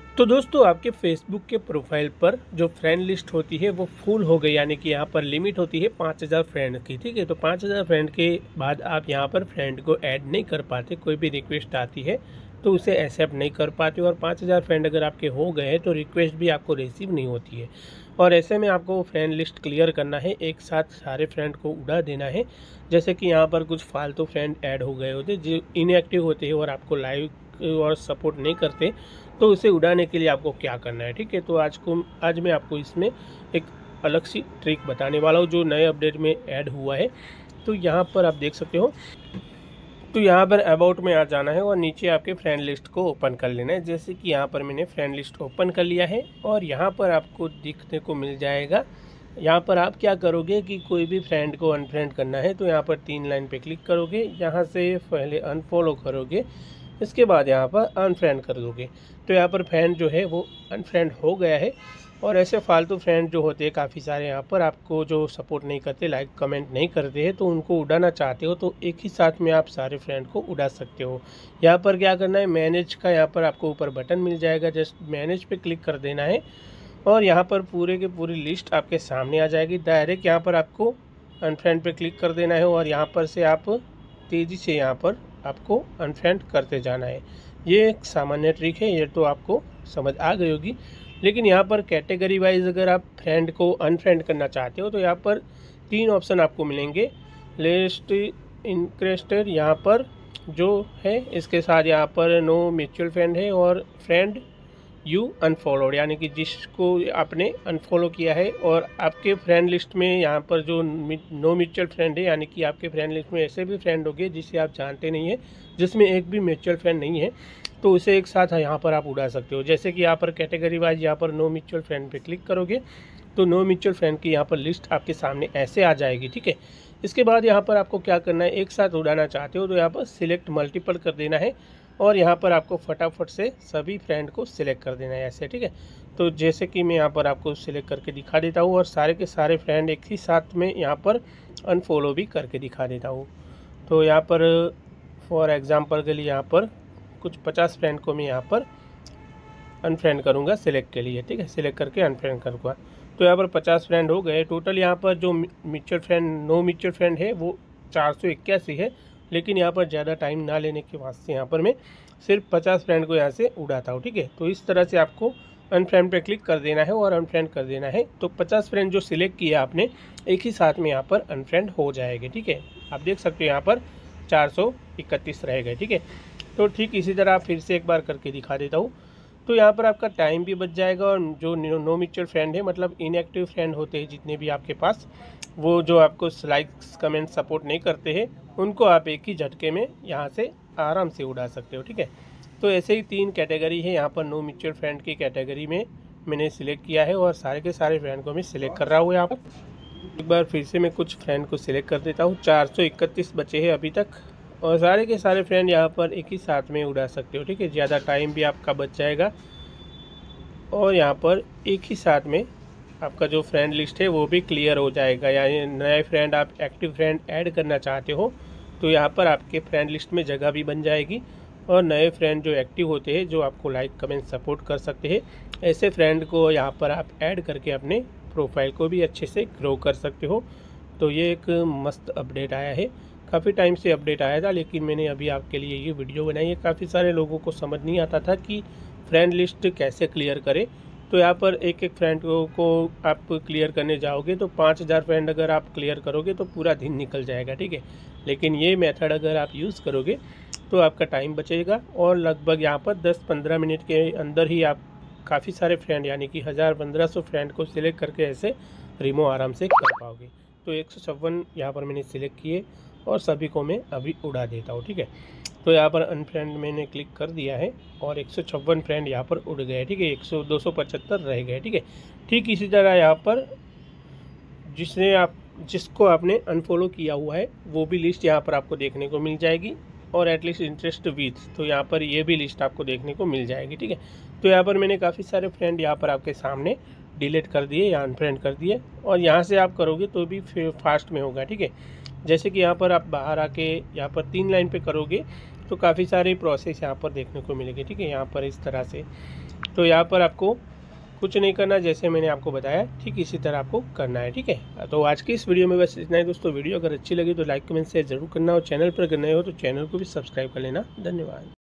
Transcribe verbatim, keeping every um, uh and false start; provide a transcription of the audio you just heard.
तो दोस्तों आपके फेसबुक के प्रोफाइल पर जो फ्रेंड लिस्ट होती है वो फुल हो गई, यानी कि यहाँ पर लिमिट होती है पाँच हज़ार फ्रेंड की। ठीक है, तो पाँच हज़ार फ्रेंड के बाद आप यहाँ पर फ्रेंड को ऐड नहीं कर पाते। कोई भी रिक्वेस्ट आती है तो उसे एक्सेप्ट नहीं कर पाते, और पाँच हज़ार फ्रेंड अगर आपके हो गए हैं तो रिक्वेस्ट भी आपको रिसीव नहीं होती है। और ऐसे में आपको फ्रेंड लिस्ट क्लियर करना है, एक साथ सारे फ्रेंड को उड़ा देना है। जैसे कि यहाँ पर कुछ फालतू फ्रेंड ऐड हो गए होते जो इनएक्टिव होते हैं और आपको लाइव और सपोर्ट नहीं करते, तो उसे उड़ाने के लिए आपको क्या करना है। ठीक है, तो आज को आज मैं आपको इसमें एक अलग सी ट्रिक बताने वाला हूँ जो नए अपडेट में ऐड हुआ है। तो यहाँ पर आप देख सकते हो, तो यहाँ पर अबाउट में आ जाना है और नीचे आपके फ्रेंड लिस्ट को ओपन कर लेना है। जैसे कि यहाँ पर मैंने फ्रेंड लिस्ट ओपन कर लिया है और यहाँ पर आपको दिखने को मिल जाएगा। यहाँ पर आप क्या करोगे कि कोई भी फ्रेंड को अनफ्रेंड करना है तो यहाँ पर तीन लाइन पे क्लिक करोगे, यहाँ से पहले अनफॉलो करोगे, इसके बाद यहाँ पर अनफ्रेंड कर दोगे। तो यहाँ पर फ्रेंड जो है वो अनफ्रेंड हो गया है। और ऐसे फालतू फ्रेंड जो होते हैं काफ़ी सारे यहाँ पर आपको जो सपोर्ट नहीं करते, लाइक कमेंट नहीं करते हैं, तो उनको उड़ाना चाहते हो तो एक ही साथ में आप सारे फ्रेंड को उड़ा सकते हो। यहाँ पर क्या करना है, मैनेज का यहाँ पर आपको ऊपर बटन मिल जाएगा, जस्ट मैनेज पे क्लिक कर देना है और यहाँ पर पूरे के पूरी लिस्ट आपके सामने आ जाएगी। डायरेक्ट यहाँ पर आपको अनफ्रेंड पे क्लिक कर देना है और यहाँ पर से आप तेज़ी से यहाँ पर आपको अनफ्रेंड करते जाना है। ये एक सामान्य ट्रिक है, ये तो आपको समझ आ गई होगी। लेकिन यहाँ पर कैटेगरी वाइज अगर आप फ्रेंड को अनफ्रेंड करना चाहते हो तो यहाँ पर तीन ऑप्शन आपको मिलेंगे। लिस्ट इंटरेस्टेड यहाँ पर जो है, इसके साथ यहाँ पर नो म्यूचुअल फ्रेंड है, और फ्रेंड यू अनफॉलोड, यानी कि जिसको आपने अनफॉलो किया है। और आपके फ्रेंड लिस्ट में यहाँ पर जो नो म्यूचुअल फ्रेंड है, यानी कि आपके फ्रेंड लिस्ट में ऐसे भी फ्रेंड होंगे जिसे आप जानते नहीं हैं, जिसमें एक भी म्यूचुअल फ्रेंड नहीं है, तो उसे एक साथ यहाँ पर आप उड़ा सकते हो। जैसे कि यहाँ पर कैटेगरी वाइज यहाँ पर नो म्यूचुअल फ्रेंड पे क्लिक करोगे तो नो म्यूचुअल फ्रेंड की यहाँ पर लिस्ट आपके सामने ऐसे आ जाएगी। ठीक है, इसके बाद यहाँ पर आपको क्या करना है, एक साथ उड़ाना चाहते हो तो यहाँ पर सिलेक्ट मल्टीपल कर देना है और यहाँ पर आपको फटाफट से सभी फ्रेंड को सिलेक्ट कर देना है ऐसे। ठीक है, तो जैसे कि मैं यहाँ पर आपको सिलेक्ट करके दिखा देता हूँ और सारे के सारे फ्रेंड एक ही साथ में यहाँ पर अनफॉलो भी करके दिखा देता हूँ। तो यहाँ पर फॉर एग्ज़ाम्पल के लिए यहाँ पर कुछ पचास फ्रेंड को मैं यहाँ पर अनफ्रेंड करूँगा सिलेक्ट के लिए। ठीक है, सिलेक्ट करके अनफ्रेंड करूँगा तो यहाँ पर पचास फ्रेंड हो गए टोटल। यहाँ पर जो mutual friend no mutual friend है वो चार सौ इक्यासी है, लेकिन यहाँ पर ज़्यादा टाइम ना लेने के वास्ते यहाँ पर मैं सिर्फ पचास फ्रेंड को यहाँ से उड़ाता हूँ। ठीक है, तो इस तरह से आपको अनफ्रेंड पे क्लिक कर देना है और अनफ्रेंड कर देना है, तो पचास फ्रेंड जो सिलेक्ट किया आपने एक ही साथ में यहाँ पर अनफ्रेंड हो जाएंगे। ठीक है, आप देख सकते हो यहाँ पर चार सौ इकतीस रह गए। ठीक है, तो ठीक इसी तरह फिर से एक बार करके दिखा देता हूँ। तो यहाँ पर आपका टाइम भी बच जाएगा और जो नो म्यूचुअल फ्रेंड है, मतलब इनएक्टिव फ्रेंड होते हैं जितने भी आपके पास, वो जो आपको लाइक्स कमेंट सपोर्ट नहीं करते हैं, उनको आप एक ही झटके में यहाँ से आराम से उड़ा सकते हो। ठीक है, तो ऐसे ही तीन कैटेगरी है। यहाँ पर नो म्यूचुअल फ्रेंड की कैटेगरी में मैंने सिलेक्ट किया है और सारे के सारे फ्रेंड को मैं सिलेक्ट कर रहा हूँ। यहाँ पर एक बार फिर से मैं कुछ फ्रेंड को सिलेक्ट कर देता हूँ। चार सौ इकतीस बचे हैं अभी तक और सारे के सारे फ्रेंड यहाँ पर एक ही साथ में उड़ा सकते हो। ठीक है, ज़्यादा टाइम भी आपका बच जाएगा और यहाँ पर एक ही साथ में आपका जो फ्रेंड लिस्ट है वो भी क्लियर हो जाएगा। यानी नए फ्रेंड आप एक्टिव फ्रेंड ऐड करना चाहते हो तो यहाँ पर आपके फ्रेंड लिस्ट में जगह भी बन जाएगी और नए फ्रेंड जो एक्टिव होते हैं, जो आपको लाइक कमेंट सपोर्ट कर सकते हैं, ऐसे फ्रेंड को यहाँ पर आप ऐड करके अपने प्रोफाइल को भी अच्छे से ग्रो कर सकते हो। तो ये एक मस्त अपडेट आया है, काफ़ी टाइम से अपडेट आया था, लेकिन मैंने अभी आपके लिए ये वीडियो बनाई है। काफ़ी सारे लोगों को समझ नहीं आता था कि फ्रेंड लिस्ट कैसे क्लियर करें। तो यहाँ पर एक एक फ्रेंड को, को आप क्लियर करने जाओगे तो पाँच हज़ार फ्रेंड अगर आप क्लियर करोगे तो पूरा दिन निकल जाएगा। ठीक है, लेकिन ये मेथड अगर आप यूज़ करोगे तो आपका टाइम बचेगा और लगभग यहाँ पर दस पंद्रह मिनट के अंदर ही आप काफ़ी सारे फ्रेंड, यानी कि हज़ार पंद्रह सौ फ्रेंड को सिलेक्ट करके ऐसे रिमूव आराम से कर पाओगे। तो एक सौ छप्पन यहाँ पर मैंने सिलेक्ट किए और सभी को मैं अभी उड़ा देता हूँ। ठीक है, तो यहाँ पर अनफ्रेंड मैंने क्लिक कर दिया है और एक सौ छप्पन फ्रेंड यहाँ पर उड़ गए। ठीक है, एक सौ दो सौ पचहत्तर रह गए। ठीक है, ठीक इसी तरह यहाँ पर जिसने आप जिसको आपने अनफॉलो किया हुआ है वो भी लिस्ट यहाँ पर आपको देखने को मिल जाएगी और एटलीस्ट इंटरेस्ट विथ, तो यहाँ पर ये भी लिस्ट आपको देखने को मिल जाएगी। ठीक है, तो यहाँ पर मैंने काफ़ी सारे फ्रेंड यहाँ पर आपके सामने डिलीट कर दिए या अनफ्रेंड कर दिए और यहाँ से आप करोगे तो भी फास्ट में होगा। ठीक है, जैसे कि यहाँ पर आप बाहर आके यहाँ पर तीन लाइन पे करोगे तो काफ़ी सारे प्रोसेस यहाँ पर देखने को मिलेंगे। ठीक है, यहाँ पर इस तरह से तो यहाँ पर आपको कुछ नहीं करना, जैसे मैंने आपको बताया ठीक इसी तरह आपको करना है। ठीक है, तो आज की इस वीडियो में बस इतना ही दोस्तों। वीडियो अगर अच्छी लगी तो लाइक कमेंट शेयर जरूर करना, और चैनल पर अगर नए हो तो चैनल को भी सब्सक्राइब कर लेना। धन्यवाद।